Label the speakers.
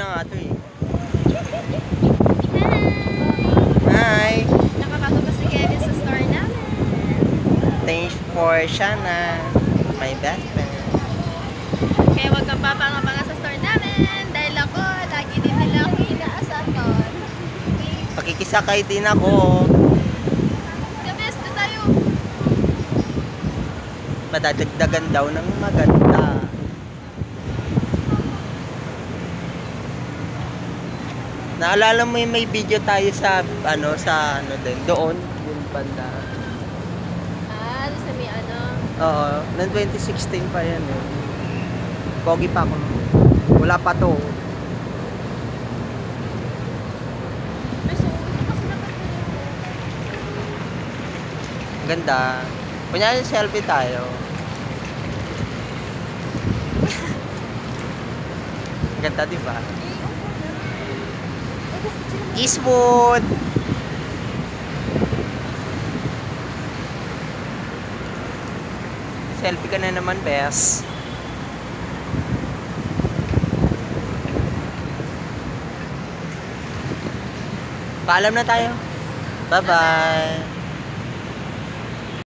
Speaker 1: nga ito eh. Hi!
Speaker 2: Nakapagod pa si Kevin sa store namin.
Speaker 1: Thanks for Shana, my best friend.
Speaker 2: Kaya huwag kang papangabanga sa store namin. Dahil ako, lagi din nila ako inaasahan.
Speaker 1: Pakikisakay din ako.
Speaker 2: Kabes na tayo.
Speaker 1: Madadagdagan daw ng maganda. Naalala mo yung may video tayo sa ano din doon yung banda.
Speaker 2: Sa may ano.
Speaker 1: Oo, noong 2016 pa yan eh. Pogi pa ako. Wala pa to. Ganda. Kunyari selfie tayo. Ganda, di ba? Eastwood. Selfie ka na naman, bes. Paalam na tayo. Bye-bye.